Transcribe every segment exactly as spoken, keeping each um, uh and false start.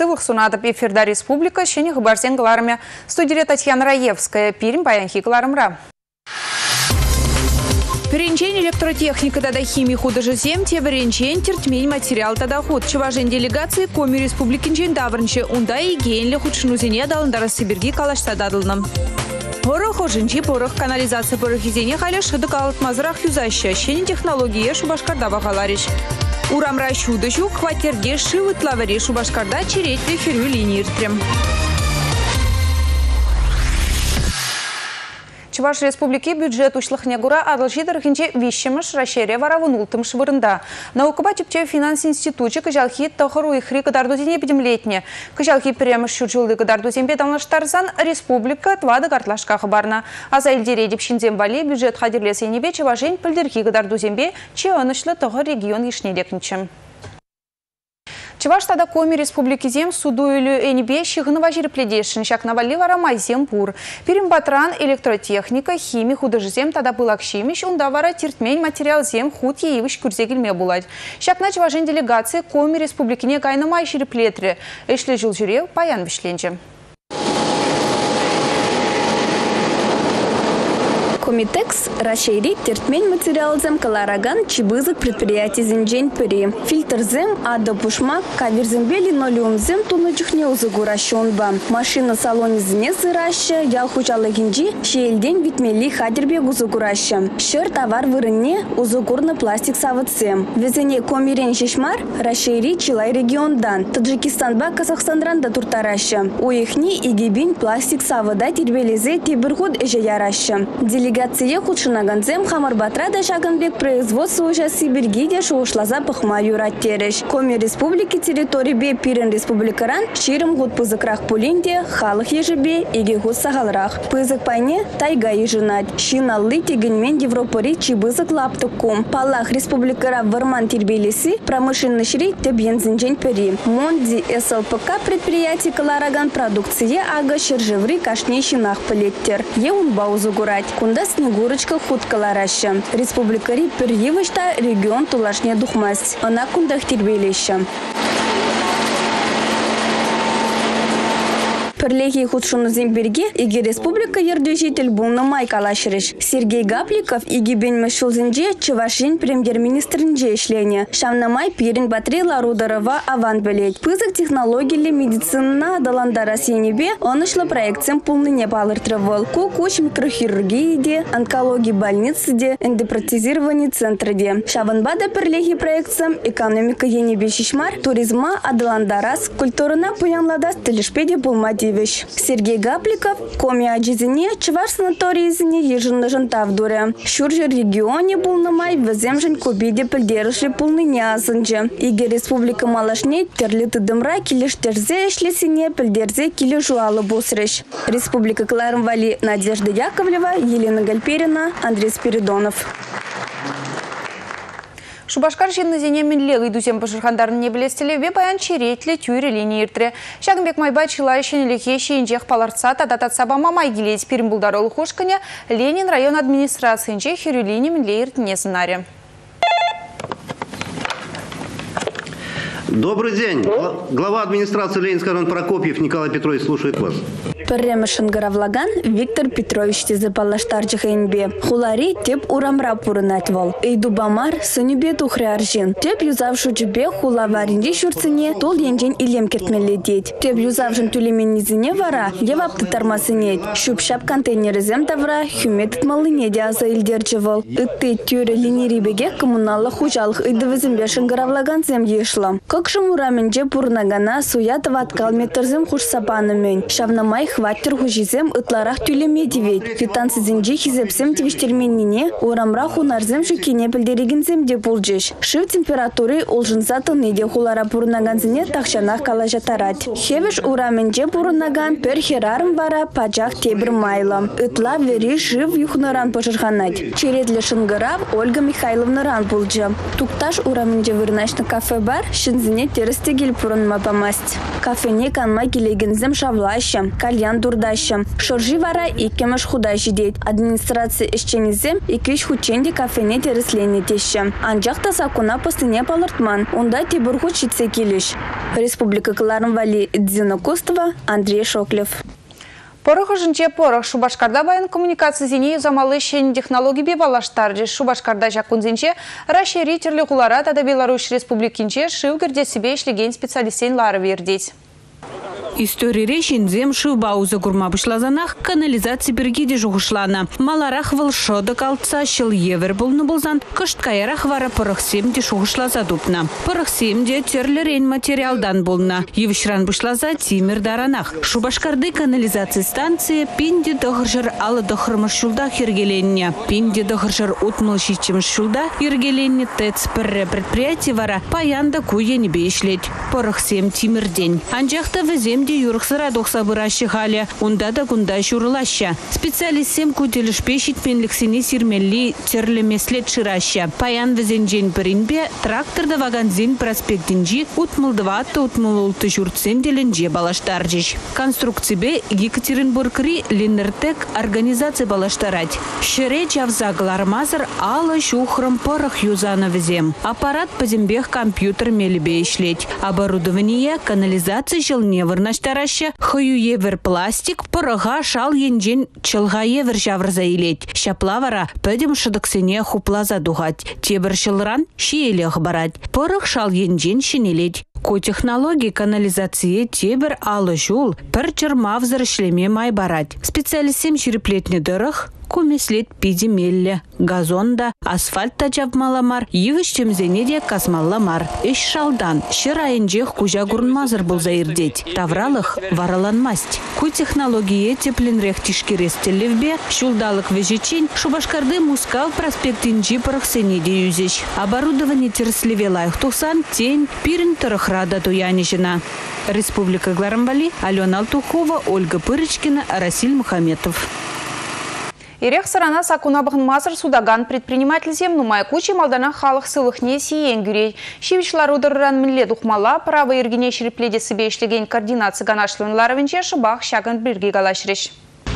Сывых сунатып эфирда республика, шене гыбарсен галарыме. Студия Татьяна Раевская, Пермь, Баянхи галарымра. Перенчень электротехника тада химии художесем, те перенчень тертмень материал тада худ. Чеважен делегации Коми республикинчен даврнче унда и гейнле худшнузине далындара Сибирги калашта дадылным. Порох ожинчи порох канализация порох изене халяш хадыкалыт мазрах юзаща, щене технология шубашкарда бағалариш. Урамра чудочу хватерде шивыт лавари шубашкарда черетли херю линиртрем. Чуваш республики бюджет учлых негура адалжидыр хинче вещемыш расшире варавынултым швырында. Наукаба тюпче финанс институтче кыжалхи тахару ихри кадарду-зене бедемлетне. Кыжалхи перемыш чуджилды кадарду-зембе дамлаштарсан республика твады картлашка хабарна. А за эльдере депшинзем вали бюджет хадирлесенебе чувашень пыльдерхи кадарду-зембе че анышлы тахар регион ишнелекничем. Чуваш тада Коми республики зем суду или энебе щигынова жерепледешин, шак навали варамай зем пур. Перим батран электротехника, химия, художезем тада былак щимиш, унда вара тертмень материал зем худ еевыш курзегельме булать. Шак на чувашен делегации Коми республики не кайнамай жереплетре. Эшли жил жюре паян вишленче. Комитекс расширит тертмень материалзем калараган чебызык предприятий зенджень пыри. Фильтрзем, ада пушмак, каверзембе линолеумзем тунычухне узыгуращонба. Машина салоне зене зыраща, ял хучалыгинджи, шейлден витмели хадербе узыгураща. Шыр товар вырынне узыгурны пластик савыцем. Везене комирен шешмар расширит чилай региондан. Таджикистанба Казахстанранда туртараща. У ихни игибин пластик савыда тербелезе тебіргуд эже яраща. Делегация худшынаганзем Хамарбатрада Шаганбек производство уже Сибиргиде шоушлаза пахма юраттереш. Коми республики территории бе Пирен республикаран ширым год пызыкрах пулинде халых ежебе иге год сагалрах. Пызык пайне тайга ежинать. Шиналлы тегенмен Европари чибызык лаптыкком. Палах республикара варман тербелеси промышленный шри тебен зенджень пери. Монди СЛПК предприятий калараган продукции ага шержеври кашне шинах полеттер. Еун баузу гурать. Кунда снегурочка хуткалараща. Республикари перьевышта регион тулашне духмасть. Она кундах тербелеща. Перлехи худшуну земберге иги республика ердежитель булна майкалашриш. Сергей Гапликов иги бен мешулзенже чувашин премьер-министринже ишлене. Шамнамай пирин батрила рударова аван белеть. Пызык технологии медицина даландара сенебе онышлы проектсем пулныне палыртрывал. Кукуч микрохирургии, онкологии больницы, эндопротезирование центра. Шаванбада перлехи проектсем экономика енебе шишмар, туризма адаландарас, культурна пуянладас телешпеде пулмати. Сергей Гапликов, Коми Аджизине, Чуваш санаторий изине ежинны жантавдуре. Шуржер регионе булнамай веземжен кубиде пельдерышли пулныне азынже. Иге республика малашне терлиты дымра килештерзе эшлесине пельдерзе киле жуалы босреш. Республика Клармвали Надежда Яковлева, Елена Гальперина, Андрей Спиридонов. Шубашкар жинны зене менлегі дузем пашырхандарын не білестілі ве баян черетлі тюрі линейртірі. Шагынбек майбай чылайшын лекеші инжех паларца тадататсаба мамай гелейт пирім бұлдары ұлхошкыне Ленин район администрациянче херюлини менлейртіне сынаре. Добрый день. Глава администрации Ленинского района Прокопьев Николай Петрович слушает вас. Перемешен Гаравлаган Виктор Петрович тезепалаштарчы хэнбе. Хулари теп урамра пурынатвал. Эйду бамар сынюбе тухры аржин. Теп юзавшу джбе хулаваринде шурцыне тол енжен илем кертмелі деть. Теп юзавшын тулеменнизіне вара евапты тармасынет. Шупшап контейнерізем тавра хүмет малыне де аза илдерчевал. Итты тюрі линерибеге коммуналы хужалық ыдывызымбешін Гаравлаган зем ешлам. Кокшым ураменже пурнагана суятова аткал метрзем хуш сапанымен. Шавнамай хваттер хужизем ытларах тюлеме девет. Фитансы зенджи хизепсем тивиштерменнине урамра хунарзем жукине пілдерегінзем де пулджеш. Шив температуры олжынса тыниде хулара пурнаганзіне тақшанах калажа тарать. Хевеш ураменже пурнаган пер херарым бара пачах тебір майла. Ытла вери шив юхнаран пожырханать. Черетлі шынгырав Ольга Михайловна ран пулджа. Тукташ ураменже вырнашны кафе бар, шинзіне терістегел пурынма помасть. Кафене канма келегензем шавлаща. Кальян дурдаща. Шоржи вара иккемеш худащи дейт. Администрация ишченизем иквиш хученде кафене тереслене теща. Анжақта сакуна постыне палыртман. Онда тебір хучице келеш. Республика Кларнвали Дзина Костова, Андрей Шоклев. Порох жинче порох Шубашкарда баян коммуникация зене замалы шен технологии бебалаштарды. Шубашкарда жакунзенче расширить терлі құлара тада Беларусь Республикинче шилгерде себе ишлеген специалистен лары вердеть. История речинзем шубауза гурма бушлазанах канализация бергиде жугушлана. Маларах волшода калца шел евер болны болзан, кышткаярах вара порохсем де шугушлаза дупна. Порохсем де терлерен материалдан болна. Евшран бушлаза тимир даранах. Шубашкарды канализация станция пинде дохржар ала дохрмашулда хергеленне. Пинде дохржар утмалшичем шулда хергеленне тец перре предприятие вара паянда куе не бешлеть. Порохсем тимир день. Анжахта везем де юрхсара дохса быращи хали, унда да гунда шурылаща. Специалистсем кутелеш пешит пенлексини сирмелли терлемеслет шираща. Паян везенжен бірінбе трактор да ваганзин проспектинжи утмылдыватты утмылулты журтсен деленже балаштаржиш. Конструкцибе Екатеринбургри Линнертек организация балаштарать. Шере чавзаглармазар ала шухрам порох юзана везем. Аппарат позембех компьютер мелебе ишлеть. Оборудование канализация желне вырнаш тараща, хаюевер пластик, порога шал енжен чылгаевер жаврза илеть. Шаплавара пөдем шыдыксене хуплаза дугать. Тебір шылран шиелех барать. Порог шал енжен шинелеть. Ко технологии канализации тебір алы жул пір чырмавзыр шлеме май барать. Специалистем череплетне дырых, кумеслет пидемелле, газонда, асфальтта жавмаламар, евіштем зенеде касмалламар. Эш шалдан, шырайынжех кужа гурнмазыр бұл заирдеть. Тавралых вараланмасть. Ку технологии тепленрех тишкерестелевбе, шулдалык вежечень, Шубашкарды мускав проспектинжи парахсенеде юзеш. Оборудование терслевелайх тусан, тень, пирин тарахрада туянежина. Республика Кларнвали, Алена Алтухова, Ольга Пырочкина, Расиль Мухаметов. Ирех сарана сакунабығын мазыр судаган предприниматель зем нумай кучи малдана халық сылықне сиен гюрей. Шивичлар удырыран мінле духмала, право иргене шерепледе себе ишлеген координация ганашлын ларовенче шыбақ шаган бірге галашреш.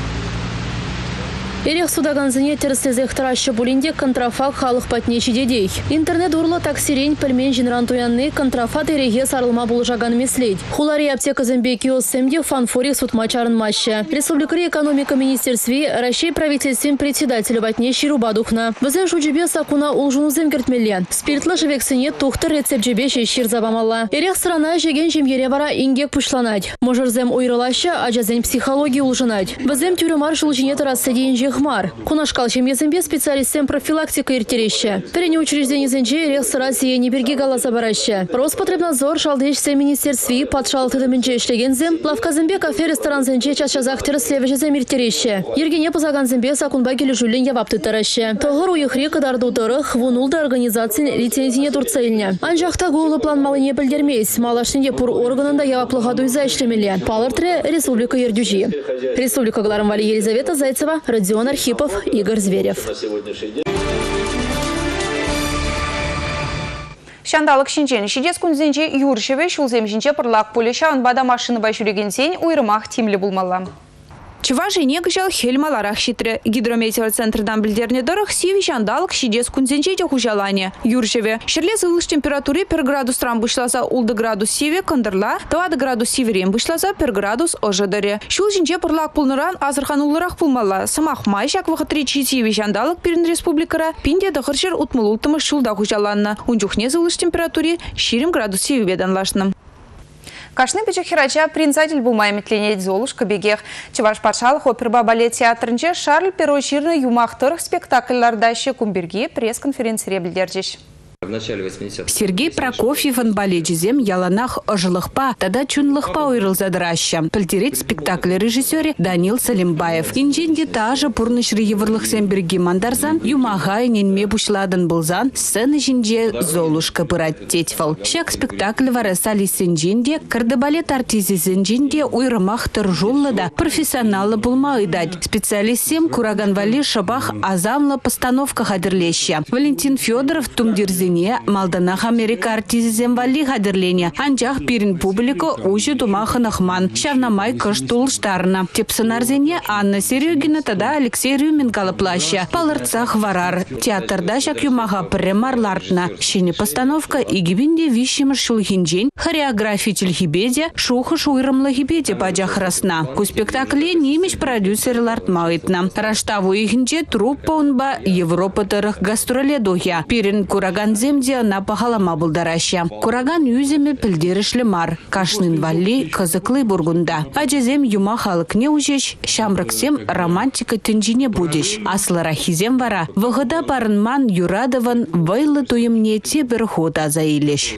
Ирех судаган зіне терслезех тараща булинде контрафак халық патнечи дедей. Интернет урлы таксирень пельмен жинран туянны контрафат иреге сарылма булжаган меследь. Хулари аптека зембе киоссемде фанфорих судмачарын маща. Республикари экономика министерстве России правительствен председателя патнечи рубадухна. Вызен шуджебе сакуна улжуну земгертмелен. Спиртлы живексене тухтыр рецепджебе шешир забамалла. Ирех страна жеген жемьере вара ингек пушланать. Можерзем уйрылаща, ажазен психологии улжынать. Вызем тюрюмар шулжине тарасседенже хмар. Кунашкал чемьезембе специалистем профилактика иртереща. Перене учреждение зенже ирех сарасие не берги галаса бараща. Роспотребнадзор шалдешсе министерстве подшалты доменже ишлегензем. Лавказембе кафе ресторан зенже чашазах тереслевежезем иртереща. Ергене позаган зембе сакунбагели жулен явапты тараща. Тогор уехре кадарду тарых вунулда организацин лицензине турцельня. Анжахта голы план малыне бельдермейс. Малашнеде пур органында яваплыға дуйза ишлемеле. Палыртре Республика Ердюжи. Республика Кларнвали, Елизавета Зайцева, Родион Архипов, Игорь Зверев. Шандалык шинчен шидес күнзенче юршеве шулзем жинче пырлак полеша анбада машины бай жүреген сен уйрымақ тимлі булмалла. Чыважи негжал хельмаларах хитре. Гидрометеоцентрдан білдерне дорог сиви шандалык шидес күнзенче де хужалане. Юршеве. Шерлес ылыш температуре пер градус трам вышлаза улды градус сиве кондырла, тавады градус сиверем вышлаза пер градус ожыдаре. Шул жинче пырлак пулныран азырхан улырах пулмалла. Самах майшак вахатричи сиви шандалык перін республикара пинде дохыршер утмылултымы шулда хужаланна. Унчухне ылыш температуре ширим градус сиви беданлашным. Кашны печек херача принцатель бумай метленет золушка бегех. Чеваш патшалық оперба балет театрынче Шарль Перо жирны юмақтырық спектакльлардашы кумберге пресс-конференция білдердеш. В начале восьмидесятых. Сергей Прокофьев анбаледжизем яланах ожылықпа, тада чунлықпа ойрыл задраща. Пальтерет спектакль режиссере Данил Салимбаев. Инженде тажа пурнышры еврлых семберги мандарзан, юмагай ненме бушладан булзан, сцены жинде Золушка пырать тетьфал. Шак спектакль варасали сенженде, кардебалет артизи сенженде уйрымах торжуллада, профессионалы булма ыдать. Специалистем Кураганвали шабах азамла постановка хадырлеща. Валентин Федоров тумдирзе Зине Малданах Америка артизизем вали хадерлене. Анжах пирин публика ужи думаха нахман. Шавнамай кыштул штарна. Тепсанарзене Анна Серегина тада Алексей Рюмин калаплаща. Палырцах варар. Театрда шак юмаха премарлартна. Шини постановка и гибинде вищимыш шулхинджень. Хореография тельхибеде шуха шуйрымла хибеде баджах расна. Ку спектакле немеш продюсер лартмаитна. Раштаву ихнже труппа унба Европа тарых гастроле духя. Пирин кураган земде на пахалама булдараща. Кураган юземе пілдерішлі мар. Кашнын валли кызыклы бургунда. Аджезем юма халыкне ужеш, шамрыксем романтика тінжіне будеш. Аслы рахизем вара. Вғыда барынман юрадован вайлы туемне те бір хода заилеш.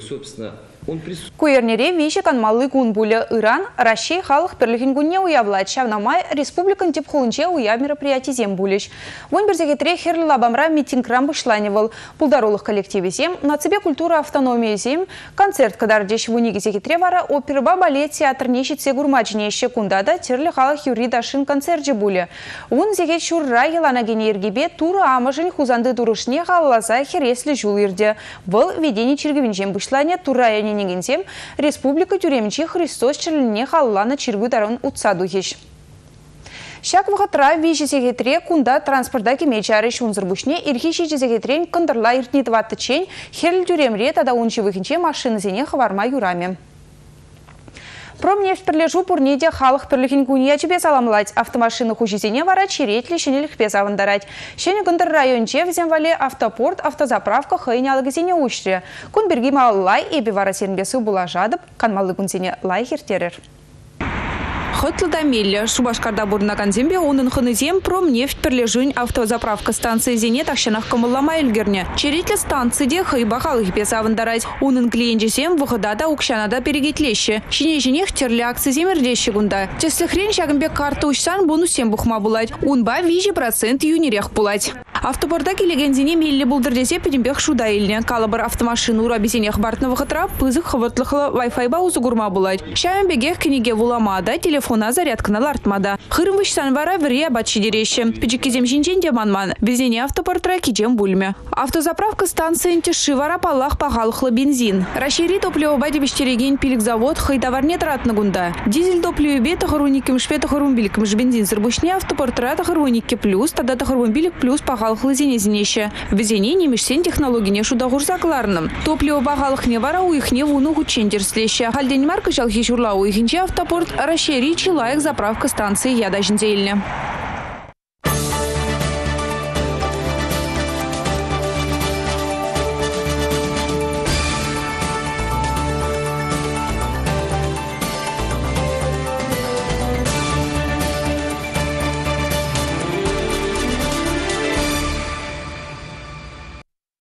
Куернере виші канмалы кун буле Иран, Россия халық перлігін күнне уявлать. Шавнамай республикан тип хулынче уяв мероприятий зем булеш. Вон берзегетре херлі лабамра митинграм бұшланевал. Пулдарулық коллективе зем, нацебе культура автономия зем, концерт кадар деш вуниги зегетре вара, оперба балет театр нешітсе гурмачнеще кундада терлі халық юри дашин концерт буле. Вон зегет шурра елана генергебе тура амажын хузанды турышне халлаза хереслі жул ирде. Был ведение чергевинжем бұшлане тура негенсем республика тюремчи Христос черліне халлана чиргу тарун утсаду хеш. Шак вғытра виші сегетре кунда транспорта кемечары шунзырбушне ирхиші жезегетрен кындырла иртнетватты чен херль тюремре тада унчы выхінче машины зене хаварма юраме. Промнефть прилежу пурнеде халық пірлігін күния чебе саламлать. Автомашины хужизене вара черетлі шенелік пез авандарать. Шені күндір районче взем вале автопорт, автозаправка хайне алығызене ұшре. Күн біргі малылай эбі вара серінбесі була жадып, канмалы күнзене лай хертерер. Хотлда мелле Шубашкарда бурна канзембе онын хынызем промнефть перлежүн автозаправка станции зене тахшанах камыллама элгерне. Черетлі станцияде хайба халық пес авандарать. Онын клиенчесем вғыдада укшанада перегетлеші. Шине-жинех терлі акция земерлеші гунда. Тесліхрен шагымбе карта ұшсан бонусем бұхма булать. Унба вижі процент юнерех булать. Автопорта келегензене мелле булдырдесе педембех шуда еліне. Калабыр автомашину урабезенех бартны вғытра пызық хывыртлықлы Wi-Fi баузы гурма булать. Шайымбегех кенеге вуламада телефона зарядканы лартмада. Хырым вышсан вара вірия батши дереші. Педжекезем жинжен деманман. Везене автопортра киджем бульме. Автозаправка станции теши вара палах пағалықлы бензин. Рашери топливо баде бештереген пилік завод хайтаварне таратны гунда. Дизель топливо бе тахаруникім шпе тахарумбилікім ж бензин сырбушне автопортра тахаруникке плюс, тада тахарумбилік плюс пағалықлы зене-зенеше. Везене немешсен технологине шудағурзакларным. Топливо пағалықне вара уихне вуну хучендерслеше. Хальден марка жалхи журла уихинче автопорт Рашери Чилаек заправка станции яда жінзейліне.